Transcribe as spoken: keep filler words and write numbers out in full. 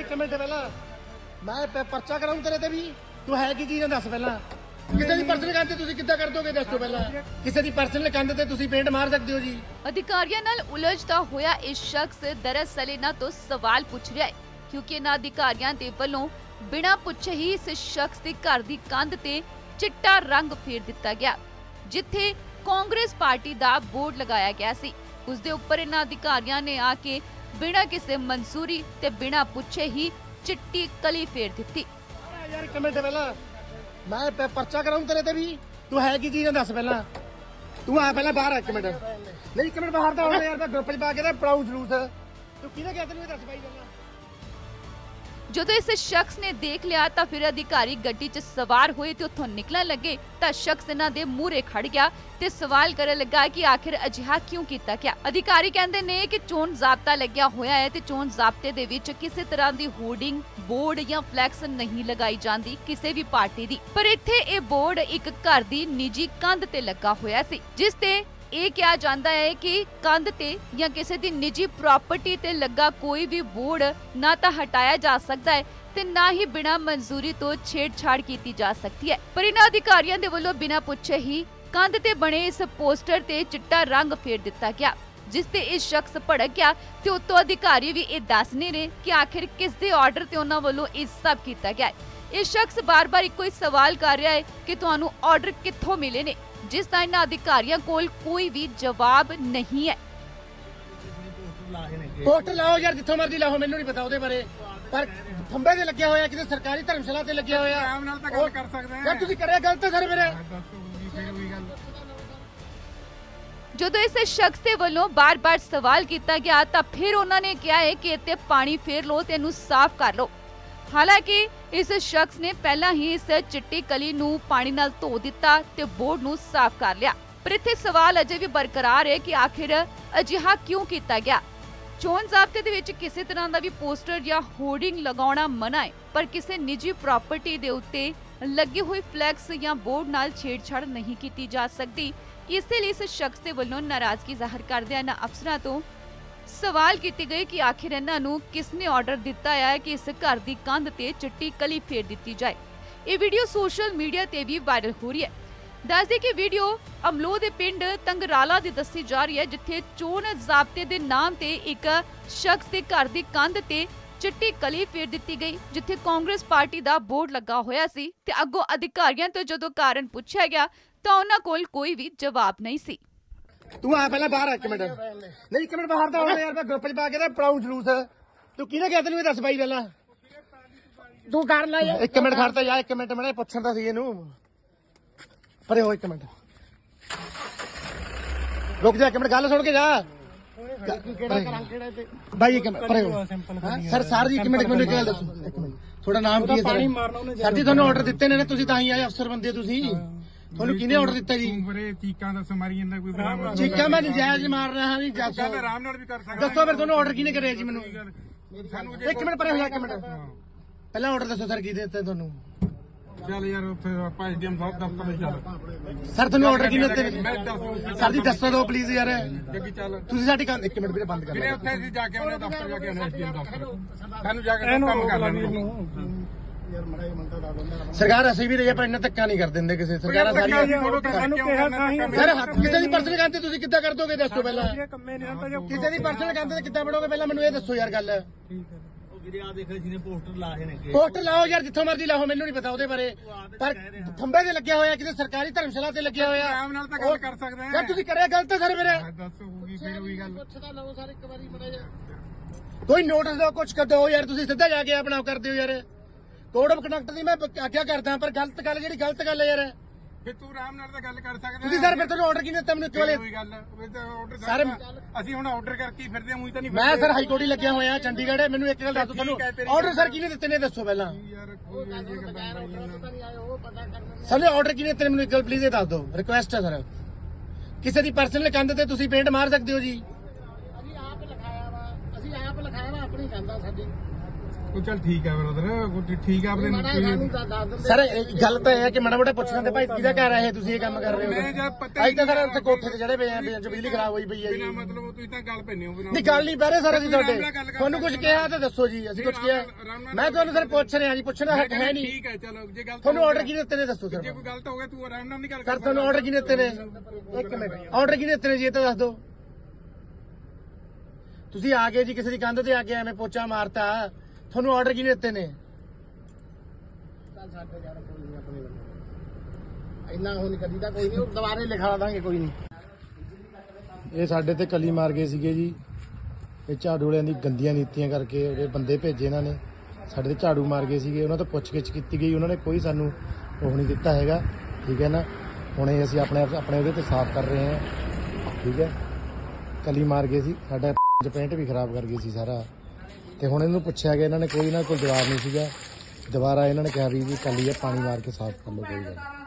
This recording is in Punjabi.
एक मिनट पहला मैं परचा कराऊं तेरे ते भी तू है की चीज दस पहला ਕਿਸੇ ਦੀ ਪਰਸਨਲ ਕੰਧ ਤੇ ਤੁਸੀਂ ਕਿੱਦਾਂ ਕਰ ਦੋਗੇ ਦੱਸੋ ਪਹਿਲਾਂ ਕਿਸੇ ਦੀ ਪਰਸਨਲ ਕੰਧ ਤੇ ਤੁਸੀਂ ਪੇਂਟ ਮਾਰ ਸਕਦੇ ਹੋ ਜੀ। ਅਧਿਕਾਰੀਆਂ ਨਾਲ ਉਲਝਦਾ ਹੋਇਆ ਇਹ ਸ਼ਖਸ ਦਰਅਸਲ ਇਹਨਾਂ ਤੋਂ ਸਵਾਲ ਪੁੱਛ ਰਿਹਾ ਹੈ ਕਿਉਂਕਿ ਇਹਨਾਂ ਅਧਿਕਾਰੀਆਂ ਦੇ ਵੱਲੋਂ ਬਿਨਾਂ ਪੁੱਛੇ ਹੀ ਇਸ ਸ਼ਖਸ ਦੇ ਘਰ ਦੀ ਕੰਧ ਤੇ ਚਿੱਟਾ ਰੰਗ ਫੇਰ ਦਿੱਤਾ ਗਿਆ ਜਿੱਥੇ ਕਾਂਗਰਸ ਪਾਰਟੀ ਦਾ ਬੋਰਡ ਲਗਾਇਆ ਗਿਆ ਸੀ। ਉਸ ਦੇ ਉੱਪਰ ਇਹਨਾਂ ਅਧਿਕਾਰੀਆਂ ਨੇ ਆ ਕੇ ਬਿਨਾਂ ਕਿਸੇ ਮਨਜ਼ੂਰੀ ਤੇ ਬਿਨਾਂ ਪੁੱਛੇ ਹੀ ਚਿੱਟੀ ਕਲੀ ਫੇਰ ਦਿੱਤੀ। ਯਾਰ ਇੱਕ ਮਿੰਟ ਪਹਿਲਾਂ मैं परचा कराऊं तेरे ते भी तू है की चीज दस पहला तू आ पहला बाहर एक मिनट नहीं एक मिनट बाहर तो यार मैं ग्रुप च पा के पढ़ाऊं जलूस तू किने कहते नहीं दस भाई गल्ला। ਜਦੋਂ ਇਸ ਸ਼ਖਸ ਨੇ ਦੇਖ ਲਿਆ ਤਾਂ ਫਿਰ ਅਧਿਕਾਰੀ ਗੱਡੀ 'ਚ ਸਵਾਰ ਹੋਏ ਤੇ ਉੱਥੋਂ ਨਿਕਲਣ ਲੱਗੇ ਤਾਂ ਸ਼ਖਸ ਇਹਨਾਂ ਦੇ ਮੂਹਰੇ ਖੜ ਗਿਆ ਤੇ ਸਵਾਲ ਕਰਨ ਲੱਗਾ ਕਿ ਆਖਿਰ ਅਜਿਹਾ ਕਿਉਂ ਕੀਤਾ ਗਿਆ। ਅਧਿਕਾਰੀ ਕਹਿੰਦੇ ਨੇ ਕਿ ਚੋਣ ਜ਼ਾਬਤਾ ਲੱਗਿਆ ਹੋਇਆ ਹੈ ਤੇ ਚੋਣ ਜ਼ਾਬਤੇ ਦੇ ਵਿੱਚ ਕਿਸੇ ਤਰ੍ਹਾਂ ਦੀ ਹੋਰਡਿੰਗ ਬੋਰਡ ਜਾਂ ਫਲੈਕਸ ਨਹੀਂ ਲਗਾਈ ਜਾਂਦੀ ਕਿਸੇ ਵੀ ਪਾਰਟੀ ਦੀ, ਪਰ ਇੱਥੇ ਇਹ ਬੋਰਡ ਇੱਕ ਘਰ ਦੀ ਨਿੱਜੀ ਕੰਧ ਤੇ ਲੱਗਾ ਹੋਇਆ ਸੀ ਜਿਸ ਤੇ ਇਹ ਕਿਹਾ ਜਾਂਦਾ ਹੈ ਕਿ ਕੰਧ ਤੇ ਜਾਂ ਕਿਸੇ ਦੀ ਨਿੱਜੀ ਪ੍ਰਾਪਰਟੀ ਤੇ ਲੱਗਾ ਕੋਈ ਵੀ ਬੋਰਡ ਨਾ ਤਾਂ ਹਟਾਇਆ ਜਾ ਸਕਦਾ ਹੈ ਤੇ ਨਾ ਹੀ ਬਿਨਾਂ ਮਨਜ਼ੂਰੀ ਤੋਂ ਛੇੜਛਾੜ ਕੀਤੀ ਜਾ ਸਕਦੀ ਹੈ। ਪਰ ਇਹਨਾਂ ਅਧਿਕਾਰੀਆਂ ਦੇ ਵੱਲੋਂ ਬਿਨਾਂ ਪੁੱਛੇ ਹੀ ਕੰਧ ਤੇ ਬਣੇ ਇਸ ਪੋਸਟਰ ਤੇ ਚਿੱਟਾ ਰੰਗ ਫੇਰ ਦਿੱਤਾ ਗਿਆ ਜਿਸ ਤੇ ਇਸ ਸ਼ਖਸ ਭੜਕ ਗਿਆ ਤੇ ਉੱਤੋਂ ਅਧਿਕਾਰੀ ਵੀ ਇਹ ਦੱਸ ਨਹੀਂ ਰਹੇ ਕਿ ਆਖਿਰ ਕਿਸ ਦੇ ਆਰਡਰ ਤੇ ਉਹਨਾਂ ਵੱਲੋਂ ਇਹ ਸਭ ਕੀਤਾ ਗਿਆ ਹੈ। ਇਹ ਸ਼ਖਸ ਬਾਰ-ਬਾਰ ਇੱਕੋ ਹੀ ਸਵਾਲ ਕਰ ਰਿਹਾ ਹੈ ਕਿ ਤੁਹਾਨੂੰ ਆਰਡਰ ਕਿੱਥੋਂ ਮਿਲੇ ਨੇ ਜਿਸ ਦਾ ਇਹਨਾਂ ਅਧਿਕਾਰੀਆਂ ਕੋਲ ਕੋਈ ਵੀ ਜਵਾਬ ਨਹੀਂ ਹੈ। ਪੋਸਟਰ ਲਾਓ ਯਾਰ ਜਿੱਥੋਂ ਮਰਜ਼ੀ ਲਾਓ ਮੈਨੂੰ ਨਹੀਂ ਪਤਾ ਉਹਦੇ ਬਾਰੇ ਪਰ ਖੰਭੇ ਤੇ ਲੱਗਿਆ ਹੋਇਆ ਕਿਸੇ ਸਰਕਾਰੀ ਧਰਮਸ਼ਾਲਾ ਤੇ ਲੱਗਿਆ ਹੋਇਆ ਆਰਾਮ ਨਾਲ ਤਾਂ ਗੱਲ ਕਰ ਸਕਦੇ ਆ ਯਾਰ ਤੁਸੀਂ ਕਰਿਆ ਗਲਤ ਸਰ ਮੇਰੇ। ਜਦੋਂ ਇਸ ਸ਼ਖਸ ਦੇ ਵੱਲੋਂ ਬਾਰ-ਬਾਰ ਸਵਾਲ ਕੀਤਾ ਗਿਆ ਤਾਂ ਫਿਰ ਉਹਨਾਂ ਨੇ ਕਿਹਾ ਹੈ ਕਿ ਇੱਥੇ ਪਾਣੀ ਫੇਰ ਲਓ ਤੇ ਇਹਨੂੰ ਸਾਫ਼ ਕਰ ਲਓ। ਹਾਲਾਂਕਿ ਇਸ ਸ਼ਖਸ ਨੇ ਪਹਿਲਾਂ ਹੀ ਇਸ ਚਿੱਟੀ ਕਲੀ ਨੂੰ ਪਾਣੀ ਨਾਲ ਧੋ ਦਿੱਤਾ ਤੇ ਬੋਰਡ ਨੂੰ ਸਾਫ਼ ਕਰ ਲਿਆ, ਪਰ ਇੱਥੇ ਸਵਾਲ ਅਜੇ ਵੀ ਬਰਕਰਾਰ ਹੈ ਕਿ ਆਖਿਰ ਅਜਿਹਾ ਕਿਉਂ ਕੀਤਾ ਗਿਆ। ਚੋਣ ਜ਼ਾਬਤੇ ਦੇ ਵਿੱਚ ਕਿਸੇ ਤਰ੍ਹਾਂ ਦਾ ਵੀ ਪੋਸਟਰ ਜਾਂ ਹੋਰਡਿੰਗ ਲਗਾਉਣਾ ਮਨਾ ਹੈ, ਪਰ ਕਿਸੇ ਨਿੱਜੀ ਪ੍ਰਾਪਰਟੀ ਦੇ ਉੱਤੇ ਲੱਗੀ ਹੋਈ ਫਲੈਕਸ ਜਾਂ ਬੋਰਡ ਨਾਲ ਛੇੜਛਾੜ ਨਹੀਂ ਕੀਤੀ ਜਾ ਸਕਦੀ। ਇਸੇ ਲਈ ਇਸ ਸ਼ਖਸ ਦੇ ਵੱਲੋਂ ਨਾਰਾਜ਼ਗੀ ਜ਼ਾਹਰ ਕਰਦਿਆਂ ਇਹਨਾਂ ਅਫਸਰਾਂ ਤੋਂ ਸਵਾਲ ਕੀਤੇ ਗਏ ਕਿ ਆਖਿਰ ਇਹਨਾਂ ਨੂੰ ਕਿਸ ਨੇ ਆਰਡਰ ਦਿੱਤਾ ਹੈ ਕਿ ਇਸ ਘਰ ਦੀ ਕੰਧ ਤੇ ਚਿੱਟੀ ਕਲੀ ਫੇਰ ਦਿੱਤੀ ਜਾਏ। ਇਹ ਵੀਡੀਓ ਸੋਸ਼ਲ ਮੀਡੀਆ ਤੇ ਵੀ ਵਾਇਰਲ ਹੋ ਰਹੀ ਹੈ। ਦੱਸਦੇ ਕਿ ਵੀਡੀਓ ਅਮਲੋ ਦੇ ਪਿੰਡ ਤੰਗਰਾਲਾ ਦੀ ਦੱਸੀ ਜਾ ਰਹੀ ਹੈ ਜਿੱਥੇ ਚੋਣ ਜ਼ਾਬਤੇ ਦੇ ਨਾਮ ਤੇ ਇੱਕ ਸ਼ਖਸ ਦੇ ਘਰ ਦੀ ਕੰਧ ਤੇ ਚਿੱਟੀ ਕਲੀ ਫੇਰ ਦਿੱਤੀ ਗਈ ਜਿੱਥੇ ਕਾਂਗਰਸ ਪਾਰਟੀ ਦਾ ਬੋਰਡ ਲੱਗਾ ਹੋਇਆ ਸੀ ਤੇ ਅੱਗੋਂ ਅਧਿਕਾਰੀਆਂ ਤੋਂ ਜਦੋਂ ਕਾਰਨ ਪੁੱਛਿਆ ਗਿਆ ਤਾਂ ਉਹਨਾਂ ਕੋਲ ਕੋਈ ਵੀ ਜਵਾਬ ਨਹੀਂ ਸੀ। ਤੂੰ ਆ ਪਹਿਲਾਂ ਬਾਹਰ ਇੱਕ ਮਿੰਟ ਨਹੀਂ ਇੱਕ ਮਿੰਟ ਬਾਹਰ ਤਾਂ ਆਉਣਾ ਯਾਰ ਮੈਂ ਗਰੁੱਪ 'ਚ ਪਾ ਕੇ ਪੜਾਊਂ ਜਲੂਸ ਤੂੰ ਕਿਹਨੇ ਕਹਿ ਤੈਨੂੰ ਦੱਸ ਬਾਈ ਪਹਿਲਾਂ ਤੂੰ ਕਰ ਲੈ ਯਾਰ ਇੱਕ ਮਿੰਟ ਖੜਤਾ ਜਾ ਇੱਕ ਮਿੰਟ ਮੈਂ ਪੁੱਛਣ ਦਾ ਸੀ ਇਹਨੂੰ ਪਰੇ ਹੋ ਇੱਕ ਮਿੰਟ ਰੁਕ ਜਾ ਇੱਕ ਮਿੰਟ ਗੱਲ ਸੁਣ ਕੇ ਜਾ ਬਾਈ ਇੱਕ ਮਿੰਟ ਪਰੇ ਹੋ ਸਰ ਸਰ ਜੀ ਇੱਕ ਮਿੰਟ ਮੈਨੂੰ ਇੱਕ ਗੱਲ ਦੱਸੋ ਇੱਕ ਮਿੰਟ ਤੁਹਾਡਾ ਨਾਮ ਕੀ ਹੈ ਸਰ ਜੀ ਤੁਹਾਨੂੰ ਆਰਡਰ ਦਿੱਤੇ ਨੇ ਨਾ ਤੁਸੀਂ ਤਾਂ ਹੀ ਆਏ ਅਫਸਰ ਬੰਦੇ ਤੁਸੀਂ ਤੁਹਾਨੂੰ ਕਿਹਨੇ ਆਰਡਰ ਦਿੱਤਾ ਜੀ ਚੀਕਾਂ ਦੱਸੋ ਮਾਰੀ ਜਾਂਦਾ ਕੋਈ ਬਰਾਬਰ ਚੀਕਾਂ ਮੈਂ ਨਜਾਇਜ਼ ਮਾਰ ਰਿਹਾ ਹਾਂ ਜੀ ਦੱਸੋ ਆਰਾਮ ਨਾਲ ਵੀ ਕਰ ਸਕਦਾ ਦੱਸੋ ਫਿਰ ਤੁਹਾਨੂੰ ਆਰਡਰ ਕਿਹਨੇ ਕਰਿਆ ਜੀ ਮੈਨੂੰ ਇੱਕ ਮਿੰਟ ਪਰੇ ਹੋ ਜਾ ਇੱਕ ਮਿੰਟ ਪਹਿਲਾਂ ਆਰਡਰ ਦੱਸੋ ਸਰ ਕੀ ਦਿੱਤਾ ਤੁਹਾਨੂੰ ਚੱਲ ਯਾਰ ਉੱਥੇ ਆਪਾਂ ਐਸਡੀਐਮ ਸਾਹਿਬ ਦਫ਼ਤਰ ਵਿੱਚ ਚੱਲ ਸਰ ਤੁਹਾਨੂੰ ਆਰਡਰ ਕਿਹਨੇ ਦਿੱਤੇ ਸਰ ਜੀ ਦੱਸੋ ਦਿਓ ਪਲੀਜ਼ ਯਾਰ ਜੱਗੀ ਚੱਲ ਤੁਸੀਂ ਸਾਡੀ ਗੱਲ ਇੱਕ ਮਿੰਟ ਵੀਰੇ ਬੰਦ ਕਰ ਵੀਰੇ ਉੱਥੇ ਅਸੀਂ ਜਾ ਕੇ ਉਹਨੇ ਦਫ਼ਤਰ ਜਾ ਕੇ ਉਹਨੇ ਐਸਡੀਐਮ ਦਫ਼ਤਰ ਸਾਨੂੰ ਜਾ ਕੇ ਕੰਮ ਕਰ ਲੈਣ ਸਰਕਾਰ ਅਸੀਂ ਵੀ ਰਹੀ ਪਰ ਇੰਨਾ ਧੱਕਾ ਨਹੀਂ ਕਰ ਦਿੰਦੇ ਕਿਸੇ ਸਰਕਾਰਾਂ ਸਾਰੀਆਂ ਸਰ ਕਿਸੇ ਦੀ ਪਰਸਨਲ ਕੰਧ ਤੇ ਤੁਸੀਂ ਕਿੱਦਾਂ ਕਰ ਦੋਗੇ ਦੱਸੋ ਪਹਿਲਾਂ ਕਿਸੇ ਦੀ ਪਰਸਨਲ ਕੰਧ ਤੇ ਕਿੱਦਾਂ ਬਣੋਗੇ ਪਹਿਲਾਂ ਮੈਨੂੰ ਇਹ ਦੱਸੋ ਯਾਰ ਗੱਲ ਪੋਸਟਰ ਲਾਓ ਯਾਰ ਜਿੱਥੋਂ ਮਰਜ਼ੀ ਲਾਓ ਮੈਨੂੰ ਨਹੀਂ ਪਤਾ ਉਹਦੇ ਬਾਰੇ ਪਰ ਖੰਭੇ ਤੇ ਲੱਗਿਆ ਹੋਇਆ ਕਿਸੇ ਸਰਕਾਰੀ ਧਰਮਸ਼ਾਲਾ ਤੇ ਲੱਗਿਆ ਹੋਇਆ ਆਰਾਮ ਨਾਲ ਤਾਂ ਗੱਲ ਕਰ ਸਕਦੇ ਆ ਯਾਰ ਤੁਸੀਂ ਕਰਿਆ ਗਲਤ ਸਰ ਮੇਰੇ ਦੱਸੋ ਹੋਊਗੀ ਫਿਰ ਉਹੀ ਗੱਲ ਕੋਈ ਨੋਟਿਸ ਦਿਓ ਕੁਛ ਕਰ ਦਿਓ ਯਾਰ ਤੁਸੀਂ ਸਿੱਧਾ ਜਾ ਕੇ ਆਪਣਾ ਕਰਦੇ ਹੋ ਯਾਰ ਕੋਡ ਆਫ ਕੰਡਕਟ ਦੀ ਮੈਂ ਆਗਿਆ ਕਰਦਾ ਪਰ ਗਲਤ ਗੱਲ ਜਿਹੜੀ ਗਲਤ ਗੱਲ ਹੈ ਯਾਰ ਫਿਰ ਤੂੰ ਆਰਾਮ ਨਾਲ ਤਾਂ ਗੱਲ ਕਰ ਸਕਦਾ ਤੁਸੀਂ ਸਰ ਫਿਰ ਤੁਹਾਨੂੰ ਆਰਡਰ ਕਿਹਨੇ ਦਿੱਤਾ ਮੈਨੂੰ ਕੋਲੇ ਕੋਈ ਗੱਲ ਸਰ ਅਸੀਂ ਹੁਣ ਆਰਡਰ ਕਰਕੇ ਫਿਰਦੇ ਹਾਂ ਉਹੀ ਤਾਂ ਨਹੀਂ ਮੈਂ ਸਰ ਹਾਈ ਕੋਰਟ ਹੀ ਲੱਗਿਆ ਹੋਇਆ ਚੰਡੀਗੜ੍ਹ ਮੈਨੂੰ ਇੱਕ ਗੱਲ ਦੱਸੋ ਤੁਹਾਨੂੰ ਆਰਡਰ ਸਰ ਕਿਹਨੇ ਦਿੱਤੇ ਨੇ ਦੱਸੋ ਪਹਿਲਾਂ ਸਰ ਆਰਡਰ ਕਿਹਨੇ ਦਿੱਤੇ ਮੈਨੂੰ ਇੱਕ ਗੱਲ ਪਲੀਜ਼ ਇਹ ਦੱਸ ਦਿਓ ਰਿਕੁਐਸਟ ਹੈ ਸਰ ਕਿਸੇ ਦੀ ਪਰਸਨਲ ਕੰਧ ਤੇ ਤੁਸੀਂ ਪੇਂਟ ਮਾਰ ਸਕਦੇ ਹੋ ਜੀ ਅਸੀਂ ਆਪ ਲਿਖਾਇਆ ਵਾ ਅਸੀਂ ਆਪ ਲਿਖਾਇਆ ਵਾ ਆਪਣੀ ਕੰਧ ਆ ਸਾਡੀ ਉਹ ਚੱਲ ਠੀਕ ਆ ਬ੍ਰਦਰ, ਠੀਕ ਆ ਆਪਣੇ ਸਰ ਗੱਲ ਤਾਂ ਇਹ ਹੈ ਕਿ ਮਾੜਾ ਮੋਟਾ ਪੁੱਛ ਲੈਂਦੇ ਭਾਈ ਕਿਹਦਾ ਘਰ ਹੈ ਇਹ, ਤੁਸੀਂ ਇਹ ਕੰਮ ਕਰ ਰਹੇ ਹੋ। ਅੱਜ ਤਾਂ ਸਰ ਉੱਥੇ ਕੋਠੇ ਤੇ ਚੜੇ ਪਏ ਆ, ਬਿਜਲੀ ਖਰਾਬ ਹੋਈ ਪਈ ਹੈ ਜੀ। ਮਤਲਬ ਤੁਸੀਂ ਤਾਂ ਗੱਲ ਪੈਨੇ ਹੋ। ਨਹੀਂ ਗੱਲ ਨਹੀਂ ਪੈ ਰਹੇ ਸਰ ਅਸੀਂ ਤੁਹਾਡੇ, ਤੁਹਾਨੂੰ ਕੁਝ ਕਿਹਾ ਤਾਂ ਦੱਸੋ ਜੀ। ਅਸੀਂ ਕੁਝ ਕਿਹਾ? ਮੈਂ ਤੁਹਾਨੂੰ ਸਰ ਪੁੱਛ ਰਿਹਾ ਜੀ, ਪੁੱਛਣਾ ਹੱਕ ਹੈ ਨਹੀਂ। ਠੀਕ ਹੈ ਚਲੋ, ਜੇ ਗੱਲ ਤੁਹਾਨੂੰ ਆਰਡਰ ਕੀ ਦਿੱਤੇ ਨੇ ਦੱਸੋ ਸਰ। ਜੇ ਕੋਈ ਗਲਤ ਹੋ ਗਿਆ ਤੂੰ ਆਰਾਮ ਨਾਲ ਨਹੀਂ ਗੱਲ ਸਰ ਤੁਹਾਨੂੰ ਆਰਡਰ ਕੀ ਦਿੱਤੇ ਨੇ? ਇੱਕ ਮਿੰਟ, ਆਰਡਰ ਕੀ ਦਿੱਤੇ ਨੇ ਜੀ ਇਹ ਤਾਂ ਦੱਸ ਦਿਓ। ਤੁਸੀਂ ਆ ਗਏ ਜੀ ਕਿਸੇ ਦੀ ਕੰਧ ਤੇ ਆ ਕੇ ਐਵੇਂ ਪੋਚਾ ਮਾਰਤਾ, ਤੁਹਾਨੂੰ ਆਰਡਰ ਕੀ ਦਿੱਤੇ ਨੇ? ਇੰਨਾ ਹੋ ਨਹੀਂ ਕਦੀ ਤਾਂ ਕੋਈ ਨਹੀਂ, ਦੁਬਾਰੇ ਲਿਖਾ ਦਾਂਗੇ ਕੋਈ ਨਹੀਂ। ਇਹ ਸਾਡੇ ਤੇ ਕਲੀ ਮਾਰ ਗਏ ਸੀਗੇ ਜੀ, ਇਹ ਝਾੜੂ ਵਾਲਿਆਂ ਦੀ ਗੰਦੀਆਂ ਨੀਤੀਆਂ ਕਰਕੇ ਉਹਦੇ ਬੰਦੇ ਭੇਜੇ ਇਹਨਾਂ ਨੇ, ਸਾਡੇ ਤੇ ਝਾੜੂ ਮਾਰ ਗਏ ਸੀਗੇ। ਉਹਨਾਂ ਤੋਂ ਪੁੱਛਗਿੱਛ ਕੀਤੀ ਗਈ, ਉਹਨਾਂ ਨੇ ਕੋਈ ਸਾਨੂੰ ਉਹ ਨਹੀਂ ਦਿੱਤਾ ਹੈਗਾ, ਠੀਕ ਹੈ ਨਾ। ਹੁਣ ਇਹ ਅਸੀਂ ਆਪਣੇ ਆਪਣੇ ਉਹਦੇ ਤੇ ਸਾਫ਼ ਕਰ ਰਹੇ ਹਾਂ, ਠੀਕ ਹੈ। ਕਲੀ ਮਾਰ ਗਏ ਸੀ, ਸਾਡਾ ਪੈਂਟ ਵੀ ਖਰਾਬ ਕਰ ਗਈ ਸੀ ਸਾਰਾ। ਤੇ ਹੁਣ ਇਹਨੂੰ ਪੁੱਛਿਆ ਗਿਆ, ਇਹਨਾਂ ਨੇ ਕੋਈ ਇਹਨਾਂ ਕੋਲ ਜਵਾਬ ਨਹੀਂ ਸੀਗਾ। ਦੁਬਾਰਾ ਇਹਨਾਂ ਨੇ ਕਿਹਾ ਵੀ ਕਲੀ ਹੈ, ਪਾਣੀ ਮਾਰ ਕੇ ਸਾਫ਼ ਕਰ ਲਓ, ਕੋਈ ਗੱਲ।